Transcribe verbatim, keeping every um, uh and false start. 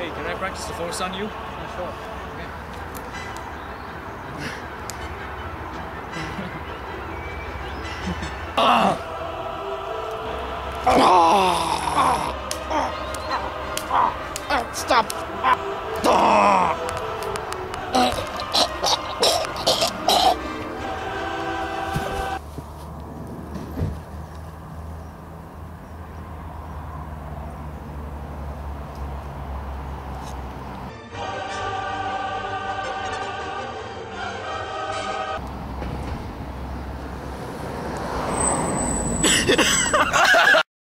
Hey, can I practice the force on you? Yeah, sure. Ah! Stop! Ah!